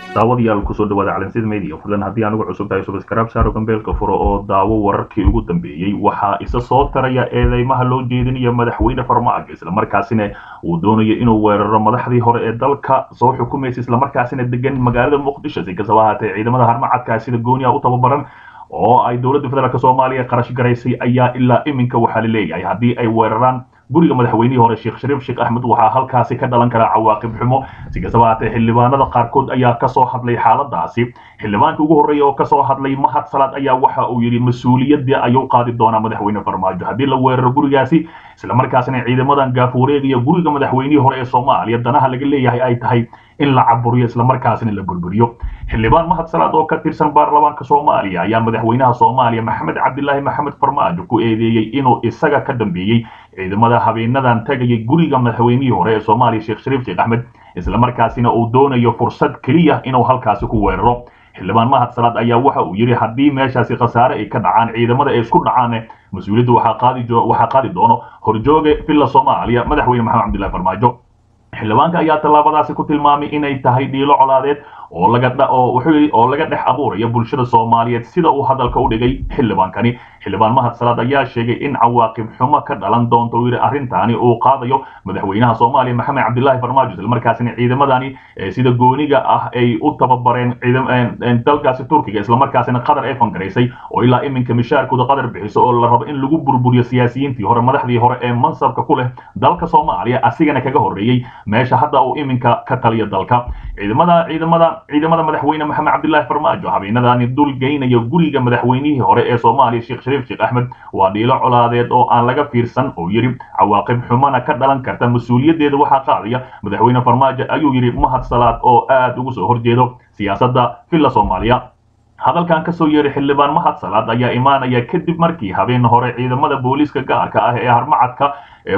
daawadayaal kusoo dhawaada calansida media fadlan haddii anugu cusub tahay subscribe saaro gambeelka furo oo daawo wararkii ugu dambeeyey waxaa isa soo taraya eedeymaha loo jeedinayo madaxweyne farmaajo islamarkaasina uu doonayo inuu weeraro madaxdii hore ee dalka soo xukumaysa islamarkaasina degan magaalada muqdisho si kastaba ahaatee ciidamada harmacadka sida gooniya u tababaran oo ay dowladda federaalk soomaaliya qarash garaysay ayaa ilaa iminka waxaa la leeyahay haddii ay weeraraan guriga madaxweynihii hore Sheekh Shariif Sheekh Ahmed waxaa halkaasi ka dhalan kara cawaaqib xumo si kastaba ahaatee xildhibaanada qaarkood ayaa ka soo hadlay xaaladaasi xildhibaanka ugu horeeya oo ka soo hadlay Mahad Salaad ayaa waxa uu yiri mas'uuliyadda ayuu qaadi doonaa madaxweyne Farmaajo haddii la weeraro gurigaasi isla markaasina ciidamadan gaafuureeya guriga madaxweynihii hore ee Soomaaliya danaha laga leeyahay ay tahay in la caburiyo isla markaasina la burburiyo xildhibaan Mahad Salaad oo ka tirsan baarlamaanka Soomaaliya ayaa madaxweynaha Soomaaliya Maxamed Cabdilaahi Maxamed Farmaajo ku eedeeyay inuu isaga ka dambeeyay ciidamada habeenadan tagay guriga madaxweynihii hore ee Soomaaliya Sheekh Shariif Sheekh Ahmed isla markaasina uu doonayo fursad kaliya inuu halkaasi ku weeraro xildhibaan Mahad Salaad ayaa waxa uu yiri haddii meeshaasi khasaare ay ka dhacaan ciidamada ay isku dhacaan mas'uuliyaddu waxaa qaadi doono horjooge filla Soomaaliya madaxweyne Maxamed Cabdilaahi Farmaajo xildhibaanka ayaa tallaabadaasi ku tilmaamay inay tahay dhiilo colaadeed oo laga dhex abuurayo bulshada Soomaaliyeed sida uu hadalka u dhigay xildhibaankani xildhibaan Mahad Salaad ayaa sheegay in cawaaqib xumo ka dhalan doonto arrintaani uu qaadayo madaxweynaha Soomaaliya Maxamed Cabdilaahi Farmaajo isla markaasina ciidamadani sida gooniga ah ay u tababareen dalkaasi Turkiga isla markaasina qadar ay fangaraysay oo ilaa iminka mishaarkooda qadar bixiso oo la rabo in lagu burburiyo siyaasiyiintii hore madaxdii hore ee mansabka ku leh dalka Soomaaliya asigana kaga horeeyay meesha hadda uu iminka ka taliya dalka ciidamada madaxweyne Maxamed Cabdilaahi Farmaajo habeenadani dul geynayo guriga madaxweynihii hore ee Soomaaliya Sheekh Shariif Sheekh Ahmed waa dhiilo colaadeed oo aan laga fiirsan oo yiri cawaaqib xumana ka dhalan karta mas'uuliyadeeda waxa qaadaya madaxweyne Farmaajo ayuu yiri Mahad Salaad oo aad ugu soo horjeedo siyaasadda filla Soomaaliya hadalkan ka soo yeeray xildhibaan Mahad Salaad ayaa imaanaya kadib markii habeen hore ciidamada booliska gaarka ah ee harmacadka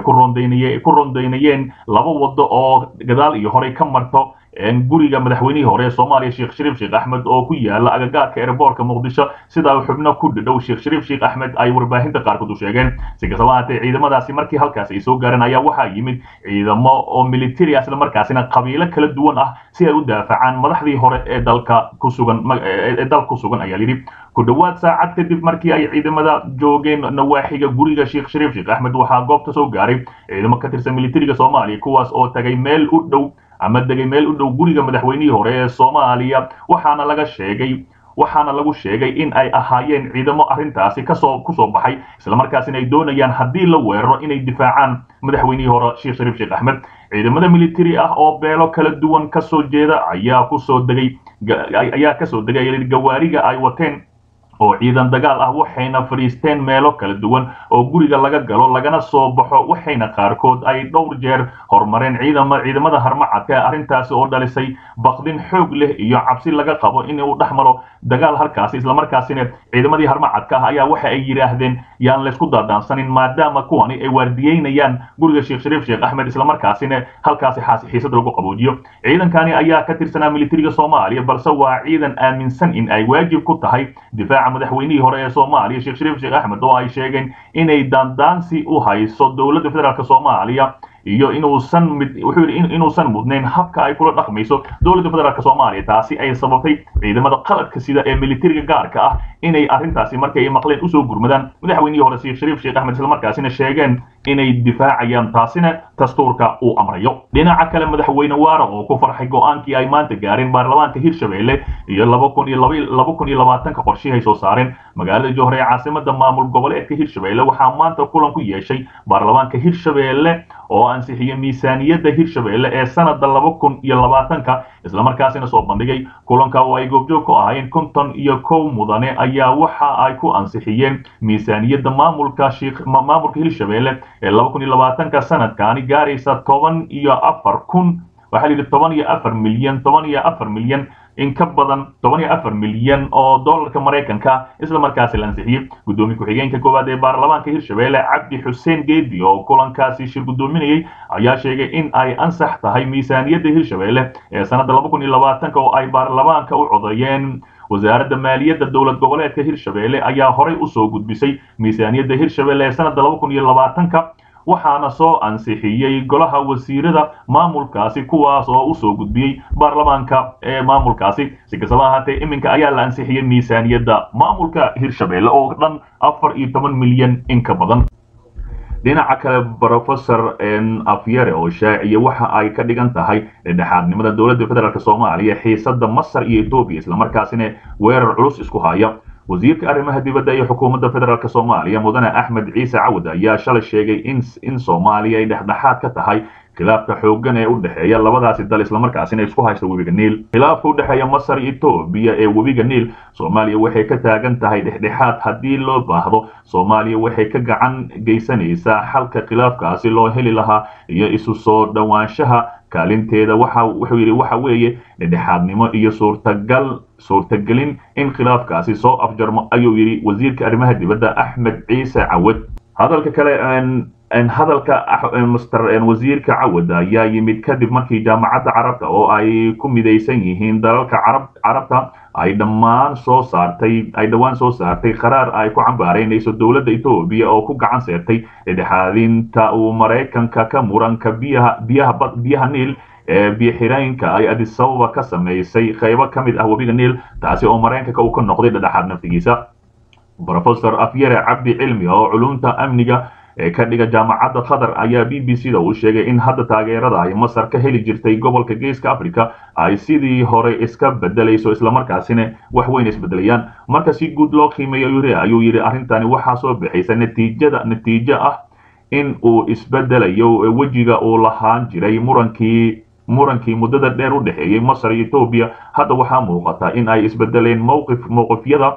ku rondeynayeen laba wado oo gadaal iyo hore ka marto guriga madaxweynihii hore ee Soomaaliya Sheekh Shariif Sheekh Ahmed oo ku yaala agagaarka airportka Muqdisho sida xubno ku dhadhow Sheekh Shariif Sheekh Ahmed ay warbaahinta qaarkood u sheegeen si kastaba ahaatee ciidamadaasi markii halkaas ay soo gaareen ayaa waxaa yimid ciidamo oo military isla markaasina qabiilo kala duwan ah si ay u daafacaan madaxdii hore ee dalka ku sugan ayaa yiri ku dhawaad saacad kadib markii ay ciidamada joogeen nawaaxiga guriga Sheekh Shariif Sheekh Ahmed waxaa goobta soo gaaray ciidamo ka tirsan militariga Soomaaliya kuwaas oo tagay meel u dhow ama degay meel u dhow guriga madaxweynihii hore ee Soomaaliya waxaana lagu sheegay in ay ahaayeen ciidamo arrintaasi ku soo baxay isla markaasina ay doonayaan haddii la weeraro inay difaacaan madaxweynihii hore Sheekh Shariif Sheekh Ahmed ciidamada military ah oo beelo kala duwan ka soo jeeda ayaa ka soo degay gawaariga ay wateen oo ciidan dagaal ah waxayna fariisteen meelo kala duwan oo guriga laga galo lagana soo baxo waxayna qaarkood ay dhowr jeer hormareen ciidamada harmacadka arrintaasi oo dhalisay baqdin xoog leh iyo cabsi laga qabo in uu dhaxmaro dagaal halkaasi isla markaasina ciidamadii harmacadka ah ayaa waxa ay yiraahdeen yaan la isku dadaansanin maadaama kuwani ay waardiyeynayaan guriga Sheekh Shariif Sheekh Ahmed isla markaasina halkaasi xiisad lagu qaboojiyo ciidankani ayaa ka tirsanaa militariga Soomaaliya balse waa ciidan aaminsan in ay waajib ku tahay difaaca madaxweynihii hore ee Soomaaliya Sheekh Shariif Sheekh Ahmed oo ay sheegeen inay dandaansi u hayso dowladda federaalka Soomaaliya iyo inuusan mudnayn habka ay kula dhaqmayso dowladda federaalka Soomaaliya taasi ay sababtay ciidamada qaladka sida ee militariga gaarka ah inay arrintaasi markay ay maqleen u soo gurmadaan madaxweynihii hore Sheekh Shariif Sheekh Ahmed isla markaasina sheegeen inay difaacayaan taasina dastuurka uu amrayo dhinaca kale madaxweyne Waara oo ku farxay go'aankii ay maanta gaareen baarlamaanka Hirshabelle iyo 2020 qorshahay soo saareen magaalada Jowhar ee caasimadda maamul goboleedka Hirshabelle waxaa maanta kulan ku yeeshay baarlamaanka Hirshabelle oo ansixiyay miisaaniyadda Hirshabelle ee sanadda 2020 isla markaasina soo bandhigay kulanka oo ay goobjoog ku ahaayeen 51 mudane ayaa waxa ay ku ansixiyeen miisaaniyadda maamulka Hirshabelle ee 2020 sanadkaani gaaraysa 14 milyan in ka badan 14 milyan oo dollarka Mareykanka isla markaasina la ansixiyay gudoomiye ku-xigeenka koowaad ee baarlamaanka Hirshabelle Cabdi Xuseen Geedi oo kulankaasi shir gudoominayay ayaa sheegay in ay ansax tahay miisaaniyadda Hirshabelle ee sanadda 2020 oo ay baarlamaanka u codeeyeen wasaaradda maaliyadda dowlad goboleedka Hirshabelle ayaa horey u soo gudbisay miisaaniyadda Hirshabelle ee sanadda 2020 waxaana soo ansixiyey golaha wasiirada maamulkaasi kuwaas oo usoo gudbiyey baarlamaanka ee maamulkaasi si kastaba ahaatee iminka ayaa la ansixiyey miisaaniyadda maamulka Hirshabelle oo dhan 14 milyan in ka badan dhinaca kale professor Afyere oo shaaciye waxa ay ka dhigan tahay dhexdhexaadnimada dowladda federaalka Soomaaliya xiisadda Masar iyo Itoobiya isla markaasina weerar culus isku haya wasiirka arrimaha dibadda iyo xukuumadda federaalka Soomaaliya mudane Axmed Ciise Cawad ayaa shalay sheegay in Soomaaliya ay dhexdhexaad ka tahay khilaafka xooggan ee u dhaxeeya labadaasi dal isla markaasina isku haysta webiga Niil khilaafka u dhaxeeya Masar iyo Itoobiya ee webiga Niil Soomaaliya waxay ka taagan tahay dhexdhexaad hadii loo baahdo Soomaaliya waxay ka gacan geysanaysaa xalka khilaafkaasi loo heli lahaa iyo isu soo dhawaanshaha kaalinteeda wuxuu yiri waxa weeye dhexdhexaadnimo iyo suurtagalin in khilaafkaasi soo afjarmo ayuu yiri wasiirka arrimaha dibadda Axmed Ciise Cawad hadalka kale hadalka wasiirka Cawad ayaa yimid kadib markii jaamacadda Carabta oo ay ku midaysan yihiin dalalka Carabta ay dhawaan soo saartay qaraar ay ku cambaareynayso dowladda Itoobiya oo ku gacan saartay dhexdhexaadinta uu Mareykanka ka muranka biyaha Niil ee biyo-xireenka ay Addis Ababa ka sameysay qaybo ka mid ah webiga Niil taasi oo Mareykanka uu ka noqday dhexdhexaad naftigiisa Professor Afyere Cabdi Cilmi oo culumta amniga ka dhiga jaamacadda Qatar ayaa BBC-da uu sheegay in hadda taageerada ay Masar ka heli jirtay gobolka Geeska Afrika ay sidii hore iska bedelayso isla markaasina wax weyn isbedelayaan marka si guud loo qiimeeyo ayuu yiri arintani waxa soo bixaysa natiijo ah in uu isbedelayo wajiga uu lahaan jiray murankii muddada dheer u dhaxeeyay Masar iyo Itoobiya hadda waxa muuqata in ay isbedeleen mowqifyada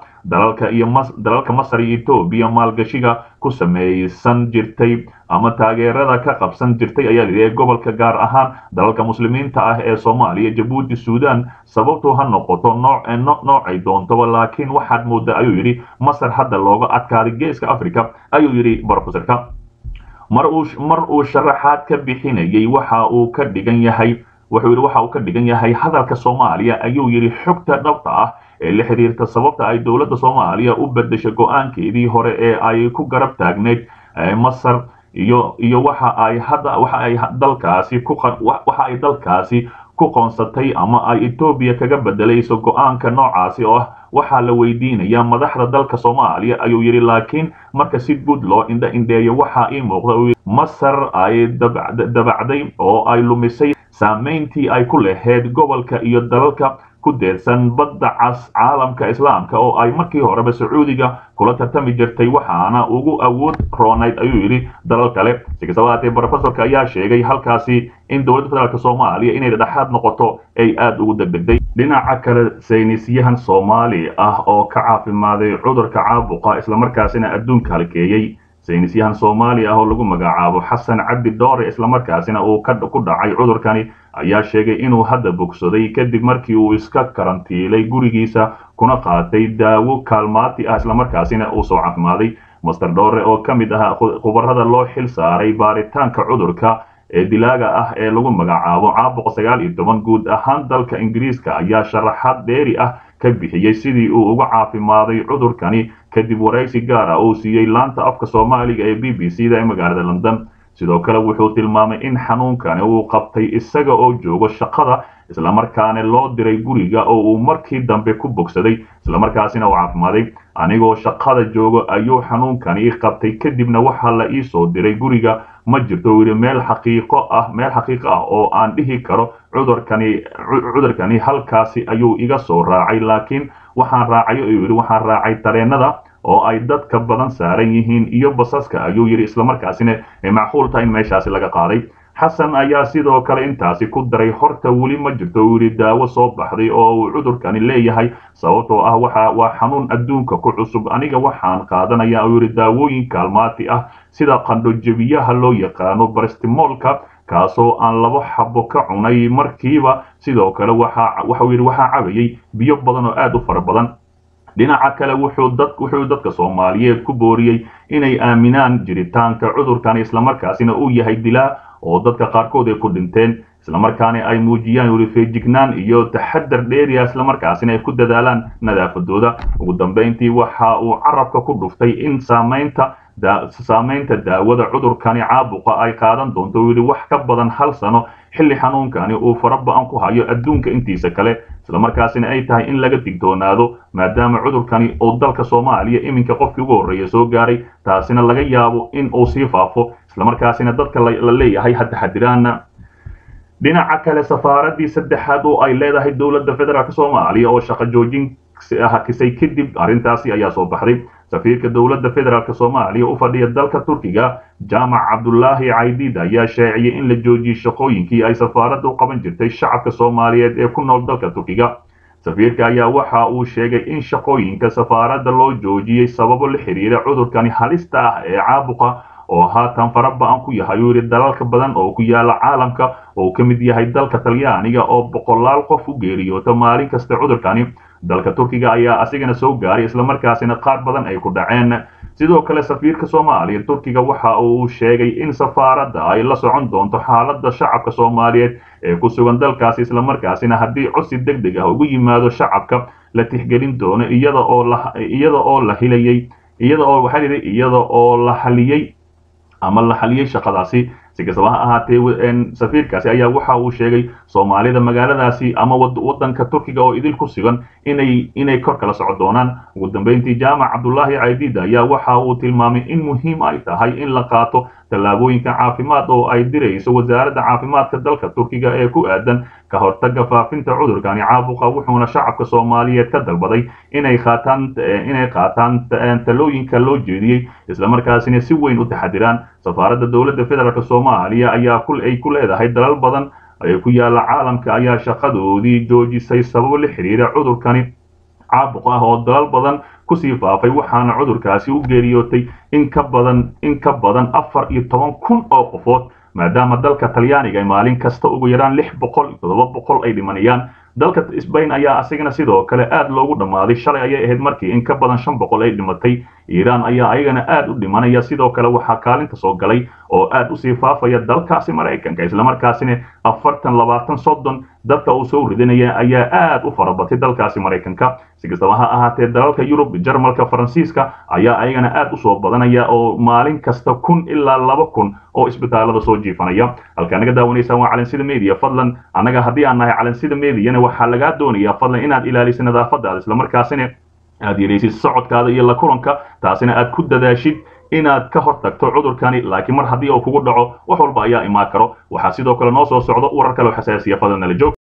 dalalka Masar iyo Itoobiya maalgashiga ku sameeysan jirtay ama taageerada ka qabsan jirtay ayaa leeyahay gobolka gaar ahaan dalalka muslimiinta ah ee Soomaaliya Djibouti Suudaan sababtoo ha noqoto noocay doonto laakiin waxaad moodaa ayuu yiri Masar hadda looga adkaaday Geeska Afrika ayuu yiri professorka mar uu sharaxaad ka bixinayay waxa uu ka dhigan yahay hadalka Soomaaliya ayuu yiri xogta dhabta ah ee la xiriirta sababta ay dowladda Soomaaliya u bedeshay go'aankeedii hore ee ay ku garab taagneed Masar iyo waxa ay dalkaasi ku qoonsatay ama ay Itoobiya kaga bedelayso go'aanka noocaasi oo waxa la weydiinaya madaxda dalka Soomaaliya ayuu yiri laakiin marka si guud loo indheeyo waxa ay muuqda Masar ay dabacday oo ay lumisay saameyntii ay ku lahayd gobolka iyo dalalka ku deedsan badda cas caalamka islaamka oo ay markii horeba Sacuudiga kula tartami jirtay waxaana ugu awood roonayd ayuu yiri dalal kale si kastaba ahaatee professorka ayaa sheegay halkaasi in dowladda federaalka Soomaaliya inay dhexdhexaad noqoto ay aad ugu degdegtay dhinaca kale saynisyahan Soomaali ah oo ka caafimaaday cudurka caabuqa isla markaasina adduunka halkeeyay saynisyahan Soomaali ah oo lagu magacaabo Xasan Cabdi Doore isla markaasina uu ku dhacay cudurkani ayaa sheegay inuu hadda bogsaday kadib markii uu iska karantiilay gurigiisa kuna qaatay daawo kaalmaati ah isla markaasina uu soo caafimaaday Master Doore oo ka mid ah khubarada loo xil saaray baaritaanka cudurka ee dilaaga ah ee lagu magacaabo caabuqa 19 guud ahaan dalka Ingiriiska ayaa sharaxaad dheeri ah ka bixiyay sidii uu uga caafimaaday cudurkani kadib waraysi gaar ah oo siiyay laanta afka Soomaaliga ee BBC-da ee magaalada London sidoo kale wuxuu tilmaamay in xanuunkani uu qabtay isaga oo joogo shaqada isla markaana loo diray guriga oo uu markii dambe ku bogsaday isla markaasina uu caafimaaday anigoo shaqada joogo ayuu xanuunkani qabtay kadibna waxa la ii soo diray guriga ma jirto wiri meel xaqiiqo ah oo aan dhihi karo cudurkani halkaasi ayuu iga soo raacay laakiin waxaan raacay tareenada oo ay dadka badan saaran yihiin iyo basaska ayuu yiri isla markaasina macquulta in meeshaasi laga qaaday Xasan ayaa sidoo kale intaasi ku daray horta wali ma jirto wiri daawo soo baxday oo uu cudurkani leeyahay sababtoo ah waa xanuun adduunka ku cusub aniga waxaan qaadanayaa wiri daawooyin kaalmaati ah sida qandho jabiyaha loo yaqaano paracetamolka kaasoo aan 2 xabo ka cunay markiiba sidoo kale waxa cabayay biyo badan oo aad u fara badan dhinaca kale wuxuu dadka Soomaaliyeed ku booriyay inay aaminaan jiritaanka cudurkan isla markaasina uu yahay dilaa oo dadka qaarkood ay ku dhinteen isla markaana ay muujiyaan feejignaan iyo taxaddar dheeri ah isla markaasina ay ku dadaalaan nadaafadooda ugu dambeyntii waxa uu carabka ku dhuftay in saameynta saamaynta daawada cudurkani caabuqa ay qaadan doonto weli wax ka badan 1 sano xilli xanuunkani uu faraba'an ku hayo adduunka intiisa kale isla markaasina ay tahay in laga digtoonaado maadaama cudurkani oo dalka Soomaaliya iminka qofkii ugu horeeyay soo gaaray taasina laga yaabo in uu sii faafo isla markaasina dadka la leeyahay hadda xadiraana dhinaca kale safaaradii saddexaad oo ay leedahay dawladda federaalka Soomaaliya oo shaqo joojin hakisay kadib arintaasi ayaa soo baxday safiirka dawladda federaalka Soomaaliya u fadhiya dalka Turkiga Jaamac Cabdullaahi Caydid ayaa sheegay in la joojiyo shaqooyinkii ay safaaraddu u qaban jirtay shacabka Soomaaliyeed ee ku nool dalka Turkiga safiirka ayaa waxa uu sheegay in shaqooyinka safaaradda loo joojiyay sababo la xiriira cudurkani halista ah ee caabuqa oo haatan faraba'an ku yahay dalalka badan oo ku yaala caalamka oo ka mid yahay dalka Talyaaniga oo boqolaal qof u geeriyooto maalin kasta cudurkani dalka Turkiga ayaa asigana soo gaaray isla markaasina qaar badan ay ku dhaceen sidoo kale safiirka Soomaaliya Turkiga waxa uu sheegay in safaaradda ay la socon doonto xaaladda shacabka Soomaaliyeed ee ku sugan dalkaasi isla markaasina haddii codsi degdeg ah ugu yimaado shacabka la tixgelin doono iyada oo la haliyay shaqadaasi si kastaba ha ahaatee safiirkaasi ayaa waxa uu sheegay Soomaalida magaaladaasi ama wadanka Turkiga oo idil ku sugan inay kor kala socon doonaan ugu dambeyntii Jaamac Cabdullaahi Caydid ayaa waxa uu tilmaamay in muhiim ay tahay in la qaato tallaabooyinka caafimaad oo ay dirayso wasaaradda caafimaadka dalka Turkiga ee ku aadan ka hortagga faafinta cudurkani caabuqa wuxuuna shacabka Soomaaliyeed ka dalbaday inay qaataan talooyinka loo jeediyay isla markaasina si weyn u taxadiraan safaaradda dawladda federaalka Soomaaliya ayaa ku leedahay dalal badan ay ku yaala caalamka ayaa shaqadoodii joojisay sabab la xiriira cudurkani caabuq ah oo dalal badan ku sii faafay waxaana cudurkaasi u geeriyootay in ka badan 14,000 oo qofood maadaama dalka Talyaaniga maalin kasta ugu yaraan 600 700 ay dhimanayaan dalka Spain ayaa asigana sidoo kale aad loogu dhamaaday shalay ayay ahayd markii in ka badan 500 ay dhimatay Iran ayaa ayagana aad u dhimanaya sidoo kale waxa kaalinta soo galay oo aad u sii faafaya dalkaasi Mareykanka isla markaasina 40 dadka uu soo ridinaya ayaa aad u farabatay dalkaasi Mareykanka si kastaba ha ahaatee dalalka Yurub Jarmalka Faransiiska ayaa ayagana aad u soo badanaya oo maalin kasta 1,000 ilaa 2,000 oo isbitaalada soo jiifanaya halka naga daawanaysan waa Calansida Media fadlan anaga hadii aan nahay Calansida Media waxa laga doonayaa fadlan inaad ilaaliso nadaafadda isla markaasina aad yareysid socodkaada iyo la kulanka taasina aad ku dadaashid inaad ka hortagto cudurkani laakiin mar hadii uu kugu dhaco wax walba ayaa imaan karo waxa sidoo kale noo soo socdo warar kale oo xasaasiya fadlan la joog